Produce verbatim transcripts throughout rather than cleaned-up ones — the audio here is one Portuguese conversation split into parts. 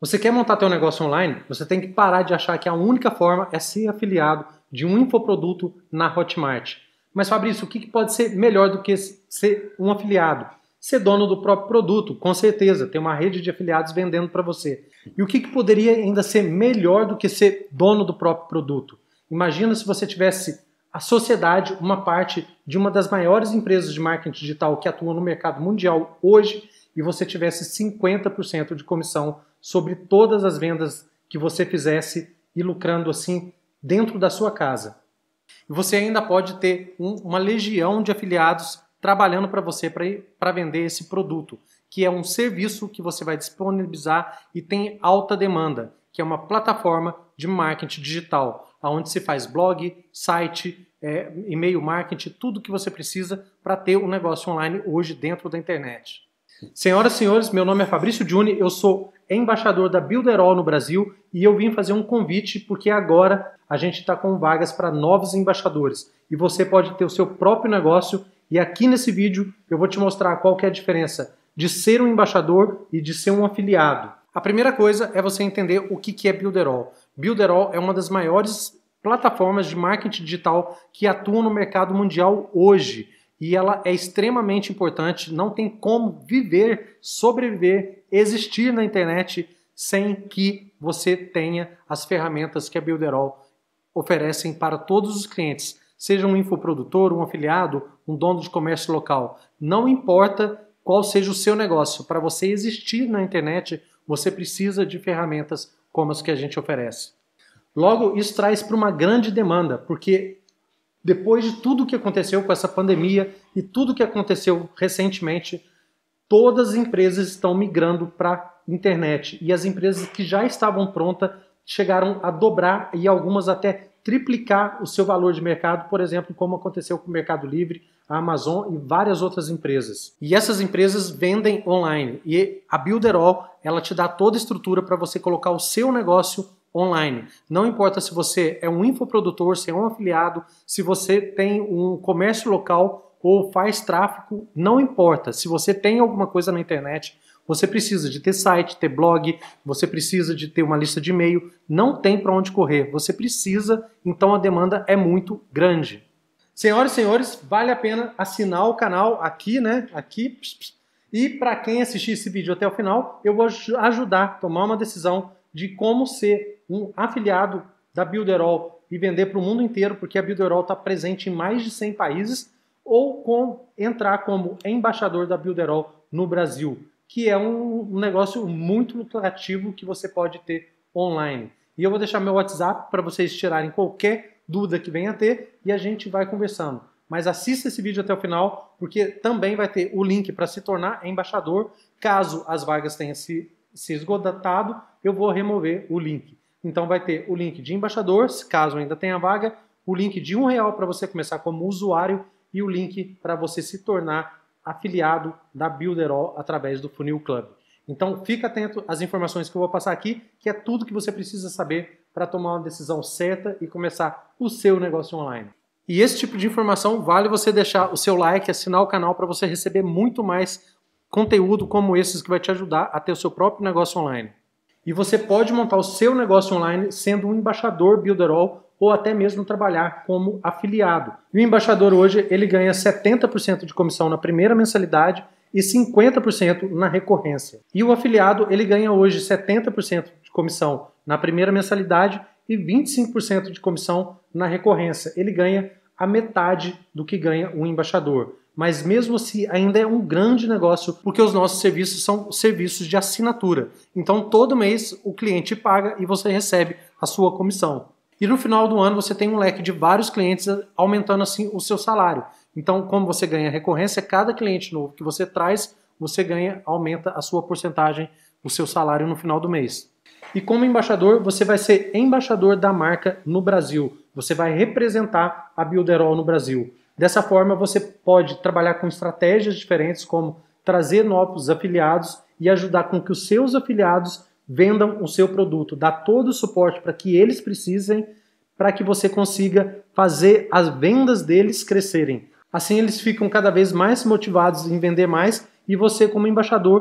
Você quer montar teu negócio online? Você tem que parar de achar que a única forma é ser afiliado de um infoproduto na Hotmart. Mas Fabrício, o que pode ser melhor do que ser um afiliado? Ser dono do próprio produto, com certeza. Tem uma rede de afiliados vendendo para você. E o que poderia ainda ser melhor do que ser dono do próprio produto? Imagina se você tivesse a sociedade, uma parte de uma das maiores empresas de marketing digital que atuam no mercado mundial hoje, e você tivesse cinquenta por cento de comissão sobre todas as vendas que você fizesse e lucrando assim dentro da sua casa. E você ainda pode ter um, uma legião de afiliados trabalhando para você para vender esse produto, que é um serviço que você vai disponibilizar e tem alta demanda, que é uma plataforma de marketing digital, onde se faz blog, site, é, e-mail marketing, tudo que você precisa para ter um negócio online hoje dentro da internet. Senhoras e senhores, meu nome é Fabrício Giuni, eu sou embaixador da Builderall no Brasil e eu vim fazer um convite porque agora a gente está com vagas para novos embaixadores e você pode ter o seu próprio negócio e aqui nesse vídeo eu vou te mostrar qual que é a diferença de ser um embaixador e de ser um afiliado. A primeira coisa é você entender o que é Builderall. Builderall é uma das maiores plataformas de marketing digital que atuam no mercado mundial hoje. E ela é extremamente importante, não tem como viver, sobreviver, existir na internet sem que você tenha as ferramentas que a Builderall oferecem para todos os clientes, seja um infoprodutor, um afiliado, um dono de comércio local. Não importa qual seja o seu negócio, para você existir na internet, você precisa de ferramentas como as que a gente oferece. Logo, isso traz para uma grande demanda, porque depois de tudo o que aconteceu com essa pandemia e tudo o que aconteceu recentemente, todas as empresas estão migrando para a internet. E as empresas que já estavam prontas chegaram a dobrar e algumas até triplicar o seu valor de mercado, por exemplo, como aconteceu com o Mercado Livre, a Amazon e várias outras empresas. E essas empresas vendem online. E a Builderall, ela te dá toda a estrutura para você colocar o seu negócio online. Não importa se você é um infoprodutor, se é um afiliado, se você tem um comércio local ou faz tráfego, não importa. Se você tem alguma coisa na internet, você precisa de ter site, ter blog, você precisa de ter uma lista de e-mail, não tem para onde correr. Você precisa, então a demanda é muito grande. Senhoras e senhores, vale a pena assinar o canal aqui, né? Aqui. E para quem assistir esse vídeo até o final, eu vou ajudar a tomar uma decisão de como ser um afiliado da Builderall e vender para o mundo inteiro, porque a Builderall está presente em mais de cem países, ou com, entrar como embaixador da Builderall no Brasil, que é um, um negócio muito lucrativo que você pode ter online. E eu vou deixar meu WhatsApp para vocês tirarem qualquer dúvida que venha a ter e a gente vai conversando. Mas assista esse vídeo até o final, porque também vai ter o link para se tornar embaixador. Caso as vagas tenham se, se esgotado, eu vou remover o link. Então vai ter o link de embaixador, caso ainda tenha vaga, o link de um real para você começar como usuário e o link para você se tornar afiliado da Builderall através do Funil Club. Então fica atento às informações que eu vou passar aqui, que é tudo que você precisa saber para tomar uma decisão certa e começar o seu negócio online. E esse tipo de informação vale você deixar o seu like, assinar o canal para você receber muito mais conteúdo como esses que vai te ajudar a ter o seu próprio negócio online. E você pode montar o seu negócio online sendo um embaixador Builderall ou até mesmo trabalhar como afiliado. E o embaixador hoje ele ganha setenta por cento de comissão na primeira mensalidade e cinquenta por cento na recorrência. E o afiliado ele ganha hoje setenta por cento de comissão na primeira mensalidade e vinte e cinco por cento de comissão na recorrência. Ele ganha a metade do que ganha um embaixador. Mas mesmo assim ainda é um grande negócio porque os nossos serviços são serviços de assinatura. Então todo mês o cliente paga e você recebe a sua comissão. E no final do ano você tem um leque de vários clientes aumentando assim o seu salário. Então como você ganha recorrência, cada cliente novo que você traz, você ganha, aumenta a sua porcentagem, o seu salário no final do mês. E como embaixador, você vai ser embaixador da marca no Brasil. Você vai representar a Builderall no Brasil. Dessa forma, você pode trabalhar com estratégias diferentes, como trazer novos afiliados e ajudar com que os seus afiliados vendam o seu produto. Dar todo o suporte para que eles precisem, para que você consiga fazer as vendas deles crescerem. Assim, eles ficam cada vez mais motivados em vender mais e você, como embaixador,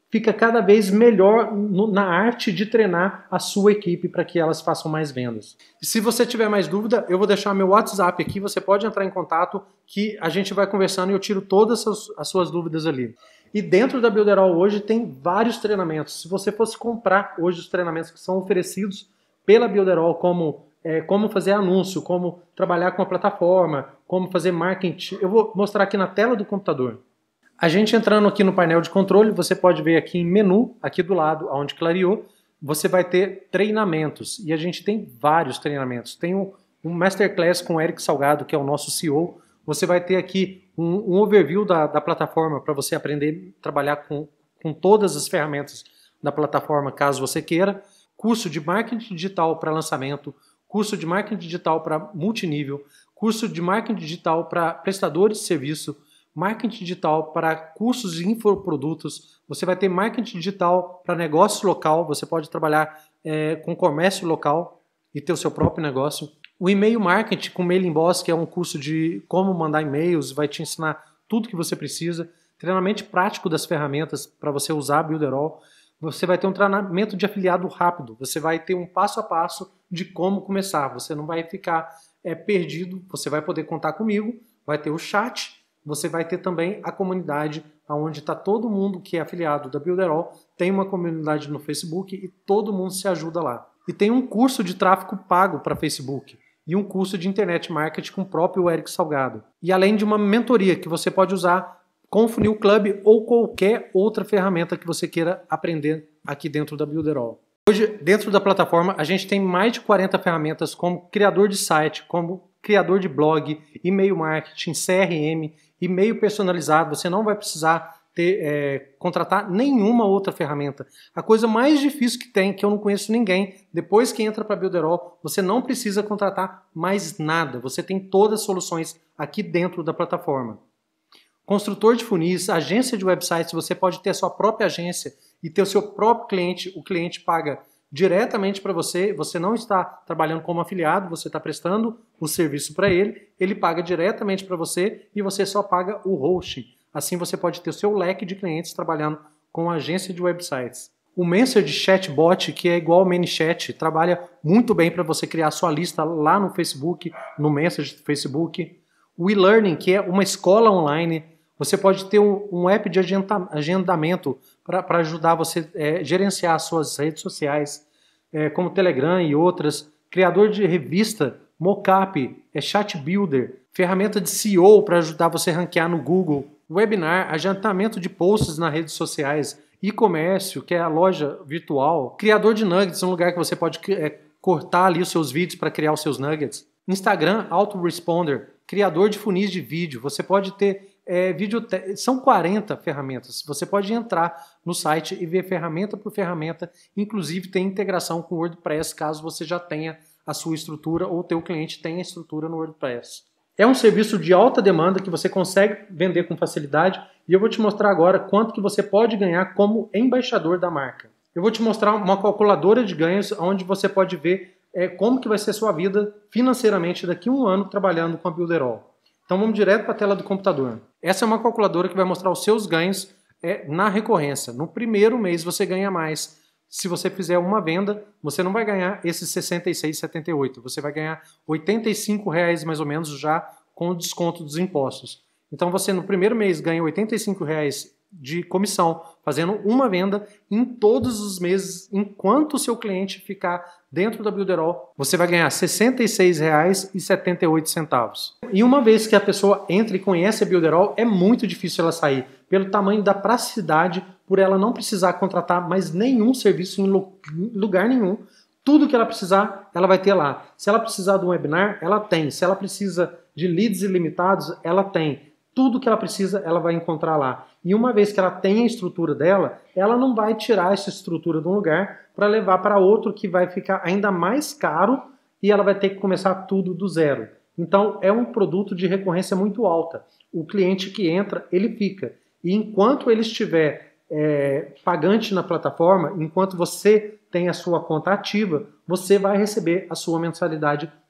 fica cada vez melhor no, na arte de treinar a sua equipe para que elas façam mais vendas. E se você tiver mais dúvida, eu vou deixar meu WhatsApp aqui, você pode entrar em contato que a gente vai conversando e eu tiro todas as, as suas dúvidas ali. E dentro da Builderall hoje tem vários treinamentos. Se você fosse comprar hoje os treinamentos que são oferecidos pela Builderall, como é, como fazer anúncio, como trabalhar com a plataforma, como fazer marketing, eu vou mostrar aqui na tela do computador. A gente entrando aqui no painel de controle, você pode ver aqui em menu, aqui do lado, onde clareou, você vai ter treinamentos. E a gente tem vários treinamentos. Tem um, um Masterclass com o Eric Salgado, que é o nosso C E O. Você vai ter aqui um, um overview da, da plataforma para você aprender a trabalhar com, com todas as ferramentas da plataforma, caso você queira. Curso de marketing digital para lançamento, curso de marketing digital para multinível, curso de marketing digital para prestadores de serviço, marketing digital para cursos de infoprodutos, você vai ter marketing digital para negócio local, você pode trabalhar é, com comércio local e ter o seu próprio negócio. O e-mail marketing com Mailing Boss, que é um curso de como mandar e-mails, vai te ensinar tudo que você precisa. Treinamento prático das ferramentas para você usar a Builderall. Você vai ter um treinamento de afiliado rápido. Você vai ter um passo a passo de como começar. Você não vai ficar é, perdido. Você vai poder contar comigo. Vai ter o chat. Você vai ter também a comunidade, onde está todo mundo que é afiliado da Builderall. Tem uma comunidade no Facebook e todo mundo se ajuda lá. E tem um curso de tráfego pago para Facebook. E um curso de internet marketing com o próprio Eric Salgado. E além de uma mentoria que você pode usar com o Funil Club ou qualquer outra ferramenta que você queira aprender aqui dentro da Builderall. Hoje, dentro da plataforma, a gente tem mais de quarenta ferramentas como criador de site, como criador de blog, e-mail marketing, C R M, e-mail personalizado. Você não vai precisar ter, é, contratar nenhuma outra ferramenta. A coisa mais difícil que tem, que eu não conheço ninguém, depois que entra para a Builderall, você não precisa contratar mais nada. Você tem todas as soluções aqui dentro da plataforma. Construtor de funis, agência de websites, você pode ter a sua própria agência e ter o seu próprio cliente. O cliente paga diretamente para você, você não está trabalhando como afiliado, você está prestando o serviço para ele, ele paga diretamente para você e você só paga o hosting. Assim você pode ter o seu leque de clientes trabalhando com agência de websites. O Messenger Chatbot, que é igual ao ManyChat, trabalha muito bem para você criar sua lista lá no Facebook, no Messenger do Facebook. O e-learning, que é uma escola online. Você pode ter um, um app de agendamento para ajudar você a é, gerenciar as suas redes sociais, é, como Telegram e outras. Criador de revista, mockup, é, chat builder, ferramenta de S E O para ajudar você a ranquear no Google. Webinar, agendamento de posts nas redes sociais. E-comércio, que é a loja virtual. Criador de nuggets, um lugar que você pode é, cortar ali os seus vídeos para criar os seus nuggets. Instagram, autoresponder. Criador de funis de vídeo. Você pode ter É, vídeo te... São quarenta ferramentas. Você pode entrar no site e ver ferramenta por ferramenta. Inclusive tem integração com o WordPress, caso você já tenha a sua estrutura ou o teu cliente tenha a estrutura no WordPress. É um serviço de alta demanda que você consegue vender com facilidade e eu vou te mostrar agora quanto que você pode ganhar como embaixador da marca. Eu vou te mostrar uma calculadora de ganhos onde você pode ver é, como que vai ser a sua vida financeiramente daqui a um ano trabalhando com a Builderall. Então vamos direto para a tela do computador. Essa é uma calculadora que vai mostrar os seus ganhos é, na recorrência. No primeiro mês você ganha mais. Se você fizer uma venda, você não vai ganhar esses sessenta e seis reais e setenta e oito centavos. Você vai ganhar oitenta e cinco reais mais ou menos já com o desconto dos impostos. Então você no primeiro mês ganha oitenta e cinco reais de comissão, fazendo uma venda em todos os meses, enquanto o seu cliente ficar dentro da Builderall, você vai ganhar sessenta e seis reais e setenta e oito centavos. E uma vez que a pessoa entra e conhece a Builderall, é muito difícil ela sair, pelo tamanho da praticidade, por ela não precisar contratar mais nenhum serviço em lugar nenhum. Tudo que ela precisar, ela vai ter lá. Se ela precisar de um webinar, ela tem. Se ela precisa de leads ilimitados, ela tem. Tudo que ela precisa, ela vai encontrar lá. E uma vez que ela tem a estrutura dela, ela não vai tirar essa estrutura de um lugar para levar para outro que vai ficar ainda mais caro e ela vai ter que começar tudo do zero. Então, é um produto de recorrência muito alta. O cliente que entra, ele fica. E enquanto ele estiver é, pagante na plataforma, enquanto você tem a sua conta ativa, você vai receber a sua mensalidade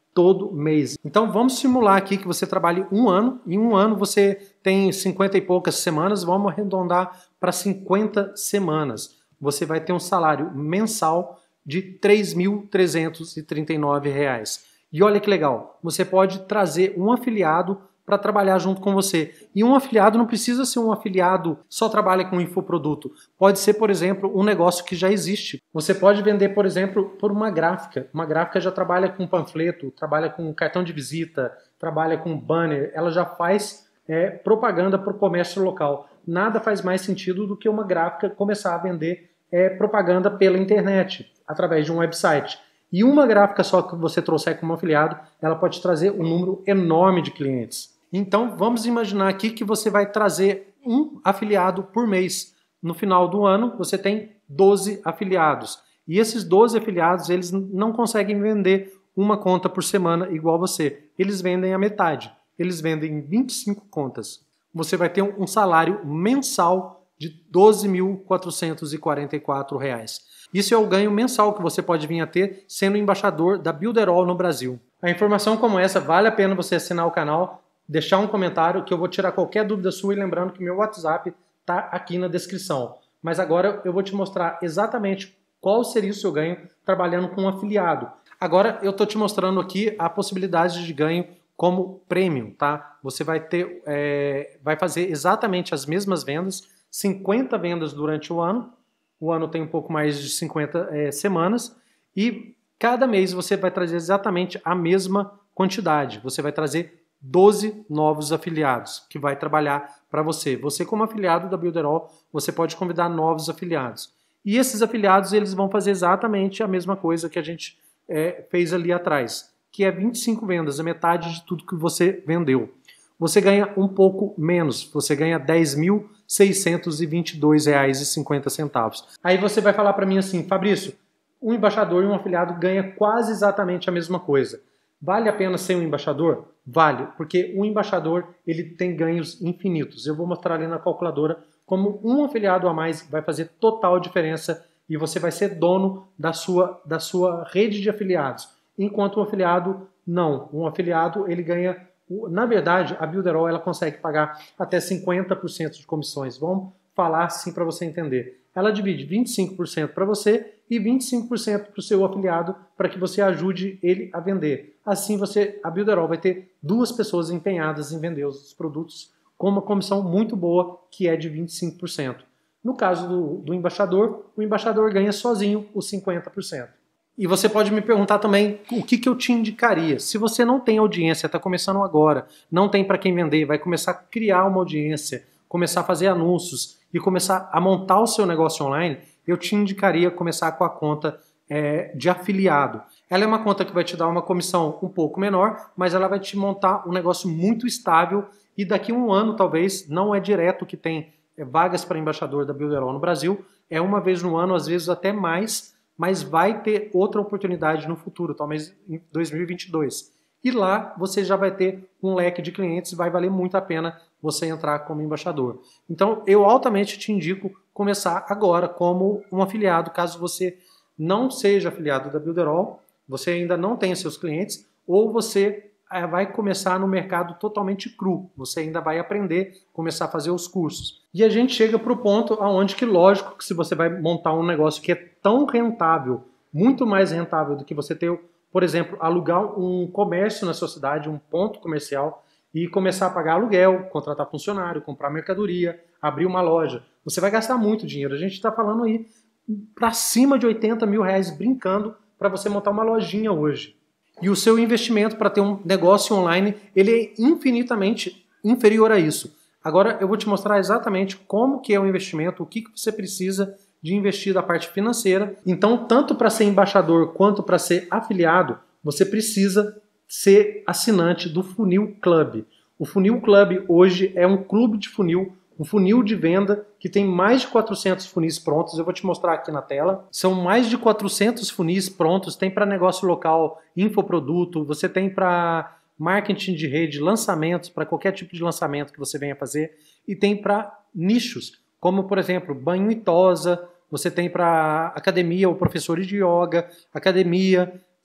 todo mês. Então vamos simular aqui que você trabalhe um ano, em um ano você tem cinquenta e poucas semanas, vamos arredondar para cinquenta semanas. Você vai ter um salário mensal de três mil trezentos e trinta e nove reais. E olha que legal, você pode trazer um afiliado para trabalhar junto com você. E um afiliado não precisa ser um afiliado que só trabalha com infoproduto. Pode ser, por exemplo, um negócio que já existe. Você pode vender, por exemplo, por uma gráfica. Uma gráfica já trabalha com panfleto, trabalha com cartão de visita, trabalha com banner. Ela já faz é, propaganda para o comércio local. Nada faz mais sentido do que uma gráfica começar a vender é, propaganda pela internet, através de um website. E uma gráfica só que você trouxer como afiliado, ela pode trazer um número enorme de clientes. Então, vamos imaginar aqui que você vai trazer um afiliado por mês. No final do ano, você tem doze afiliados. E esses doze afiliados, eles não conseguem vender uma conta por semana igual você. Eles vendem a metade. Eles vendem vinte e cinco contas. Você vai ter um salário mensal de doze mil quatrocentos e quarenta e quatro reais. Isso é o ganho mensal que você pode vir a ter sendo embaixador da Builderall no Brasil. A informação como essa, vale a pena você assinar o canal, deixar um comentário que eu vou tirar qualquer dúvida sua e lembrando que meu WhatsApp está aqui na descrição. Mas agora eu vou te mostrar exatamente qual seria o seu ganho trabalhando com um afiliado. Agora eu estou te mostrando aqui a possibilidade de ganho como prêmio, tá? Você vai ter, é, vai fazer exatamente as mesmas vendas, cinquenta vendas durante o ano. O ano tem um pouco mais de cinquenta é, semanas e cada mês você vai trazer exatamente a mesma quantidade. Você vai trazer doze novos afiliados que vai trabalhar para você. Você como afiliado da Builderall, você pode convidar novos afiliados. E esses afiliados eles vão fazer exatamente a mesma coisa que a gente é, fez ali atrás, que é vinte e cinco vendas, a metade de tudo que você vendeu. Você ganha um pouco menos, você ganha dez mil seiscentos e vinte e dois reais e cinquenta centavos. Aí você vai falar para mim assim, Fabrício, um embaixador e um afiliado ganha quase exatamente a mesma coisa. Vale a pena ser um embaixador? Vale, porque o embaixador ele tem ganhos infinitos. Eu vou mostrar ali na calculadora como um afiliado a mais vai fazer total diferença e você vai ser dono da sua, da sua rede de afiliados. Enquanto um afiliado, não. Um afiliado, ele ganha... Na verdade, a Builderall ela consegue pagar até cinquenta por cento de comissões. Vamos falar assim para você entender. Ela divide vinte e cinco por cento para você e vinte e cinco por cento para o seu afiliado para que você ajude ele a vender. Assim, você, a Builderall vai ter duas pessoas empenhadas em vender os produtos com uma comissão muito boa, que é de vinte e cinco por cento. No caso do, do embaixador, o embaixador ganha sozinho os cinquenta por cento. E você pode me perguntar também o que, que eu te indicaria. Se você não tem audiência, está começando agora, não tem para quem vender, vai começar a criar uma audiência, começar a fazer anúncios e começar a montar o seu negócio online, eu te indicaria começar com a conta é, de afiliado. Ela é uma conta que vai te dar uma comissão um pouco menor, mas ela vai te montar um negócio muito estável e daqui a um ano, talvez, não é direto que tem é, vagas para embaixador da Builderall no Brasil, é uma vez no ano, às vezes até mais, mas vai ter outra oportunidade no futuro, talvez em dois mil e vinte e dois. E lá você já vai ter um leque de clientes, vai valer muito a pena você entrar como embaixador. Então, eu altamente te indico começar agora como um afiliado, caso você não seja afiliado da Builderall, você ainda não tenha seus clientes, ou você é, vai começar no mercado totalmente cru, você ainda vai aprender, começar a fazer os cursos. E a gente chega para o ponto onde que, lógico, que se você vai montar um negócio que é tão rentável, muito mais rentável do que você ter, por exemplo, alugar um comércio na sua cidade, um ponto comercial, e começar a pagar aluguel, contratar funcionário, comprar mercadoria, abrir uma loja. Você vai gastar muito dinheiro. A gente está falando aí para cima de oitenta mil reais brincando para você montar uma lojinha hoje. E o seu investimento para ter um negócio online, ele é infinitamente inferior a isso. Agora eu vou te mostrar exatamente como que é o investimento, o que, que você precisa de investir da parte financeira. Então, tanto para ser embaixador quanto para ser afiliado, você precisa ser assinante do Funil Club. O Funil Club hoje é um clube de funil, um funil de venda que tem mais de quatrocentos funis prontos. Eu vou te mostrar aqui na tela. São mais de quatrocentos funis prontos. Tem para negócio local, infoproduto, você tem para marketing de rede, lançamentos, para qualquer tipo de lançamento que você venha fazer. E tem para nichos, como por exemplo, banho e tosa. Você tem para academia ou professores de yoga, academia,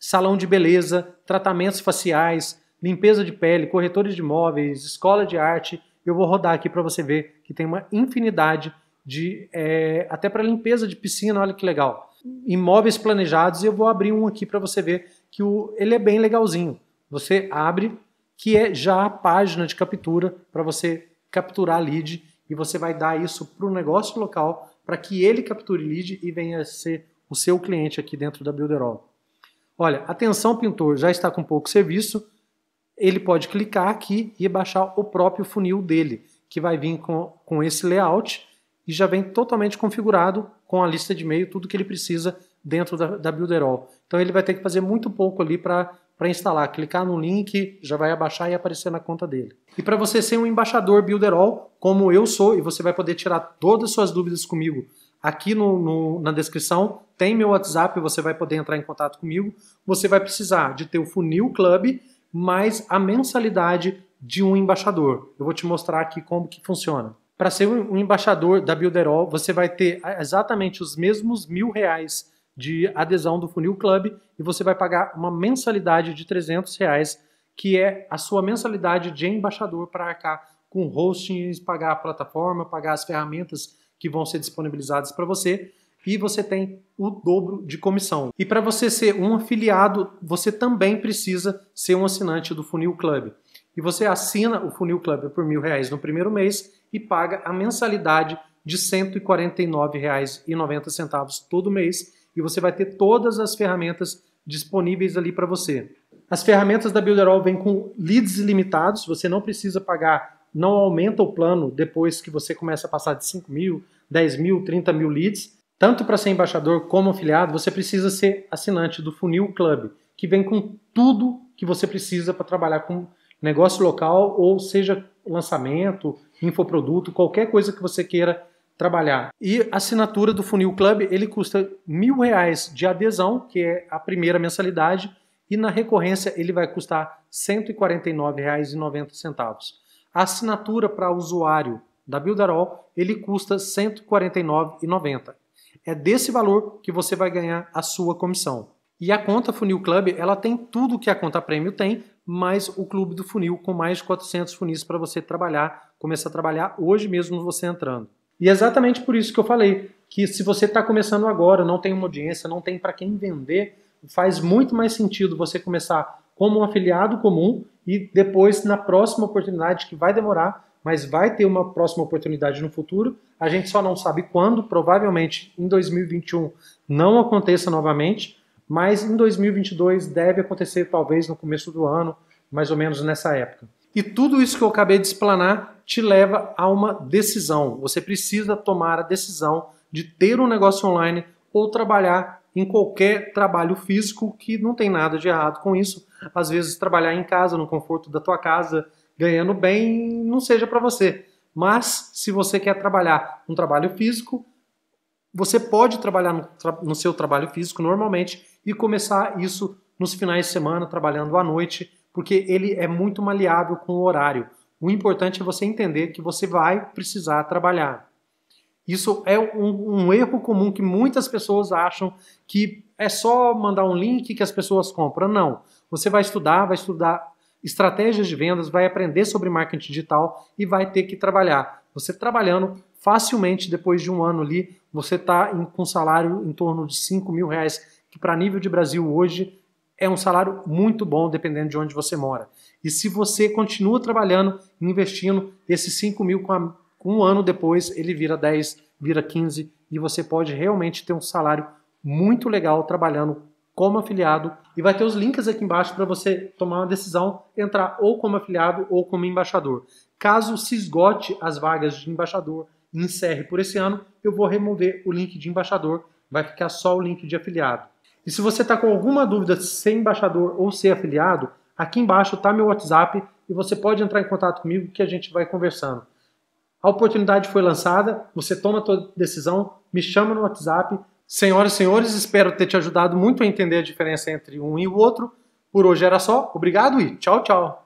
salão de beleza, tratamentos faciais, limpeza de pele, corretores de imóveis, escola de arte. Eu vou rodar aqui para você ver que tem uma infinidade de... É, até para limpeza de piscina, olha que legal. Imóveis planejados, e eu vou abrir um aqui para você ver que o, ele é bem legalzinho. Você abre, que é já a página de captura para você capturar lead, e você vai dar isso para o negócio local para que ele capture lead e venha a ser o seu cliente aqui dentro da Builderall. Olha, atenção pintor, já está com pouco serviço, ele pode clicar aqui e baixar o próprio funil dele, que vai vir com, com esse layout e já vem totalmente configurado com a lista de e-mail, tudo que ele precisa dentro da, da Builderall. Então ele vai ter que fazer muito pouco ali para para instalar, clicar no link, já vai abaixar e aparecer na conta dele. E para você ser um embaixador Builderall, como eu sou, e você vai poder tirar todas as suas dúvidas comigo aqui no, no, na descrição, tem meu WhatsApp, você vai poder entrar em contato comigo. Você vai precisar de ter o Funil Club, mais a mensalidade de um embaixador. Eu vou te mostrar aqui como que funciona. Para ser um embaixador da Builderall, você vai ter exatamente os mesmos mil reais de adesão do Funil Club e você vai pagar uma mensalidade de trezentos reais, que é a sua mensalidade de embaixador para arcar com hostings, pagar a plataforma, pagar as ferramentas que vão ser disponibilizadas para você, e você tem o dobro de comissão. E para você ser um afiliado, você também precisa ser um assinante do Funil Club. E você assina o Funil Club por mil reais no primeiro mês e paga a mensalidade de cento e quarenta e nove reais e noventa centavos todo mês, e você vai ter todas as ferramentas disponíveis ali para você. As ferramentas da Builderall vêm com leads ilimitados, você não precisa pagar, não aumenta o plano depois que você começa a passar de cinco mil, dez mil, trinta mil leads. Tanto para ser embaixador como afiliado, você precisa ser assinante do Funil Club, que vem com tudo que você precisa para trabalhar com negócio local, ou seja, lançamento, infoproduto, qualquer coisa que você queira trabalhar. E a assinatura do Funil Club, ele custa mil reais de adesão, que é a primeira mensalidade, e na recorrência ele vai custar cento e quarenta e nove reais e noventa centavos. A assinatura para usuário da Builderall, ele custa cento e quarenta e nove reais e noventa centavos. É desse valor que você vai ganhar a sua comissão. E a conta Funil Club, ela tem tudo que a conta Prêmio tem, mais o Clube do Funil com mais de quatrocentos funis para você trabalhar, começar a trabalhar hoje mesmo você entrando. E é exatamente por isso que eu falei que se você está começando agora, não tem uma audiência, não tem para quem vender, faz muito mais sentido você começar como um afiliado comum e depois, na próxima oportunidade, que vai demorar, mas vai ter uma próxima oportunidade no futuro, a gente só não sabe quando, provavelmente em dois mil e vinte e um não aconteça novamente, mas em dois mil e vinte e dois deve acontecer talvez no começo do ano, mais ou menos nessa época. E tudo isso que eu acabei de explanar te leva a uma decisão. Você precisa tomar a decisão de ter um negócio online ou trabalhar em qualquer trabalho físico, que não tem nada de errado com isso. Às vezes trabalhar em casa, no conforto da tua casa, ganhando bem, não seja para você. Mas se você quer trabalhar um trabalho físico, você pode trabalhar no, tra no seu trabalho físico normalmente e começar isso nos finais de semana, trabalhando à noite, porque ele é muito maleável com o horário. O importante é você entender que você vai precisar trabalhar. Isso é um, um erro comum que muitas pessoas acham que é só mandar um link que as pessoas compram. Não. Você vai estudar, vai estudar estratégias de vendas, vai aprender sobre marketing digital e vai ter que trabalhar. Você trabalhando facilmente, depois de um ano ali, você está com salário em torno de cinco mil reais, que para nível de Brasil hoje é um salário muito bom, dependendo de onde você mora. E se você continua trabalhando, investindo, esses cinco mil, com, a, com um ano depois, ele vira dez, vira quinze, e você pode realmente ter um salário muito legal trabalhando como afiliado. E vai ter os links aqui embaixo para você tomar uma decisão, entrar ou como afiliado ou como embaixador. Caso se esgote as vagas de embaixador e encerre por esse ano, eu vou remover o link de embaixador, vai ficar só o link de afiliado. E se você está com alguma dúvida de ser embaixador ou ser afiliado, aqui embaixo está meu WhatsApp e você pode entrar em contato comigo que a gente vai conversando. A oportunidade foi lançada, você toma a sua decisão, me chama no WhatsApp. Senhoras e senhores, espero ter te ajudado muito a entender a diferença entre um e o outro. Por hoje era só. Obrigado e tchau, tchau.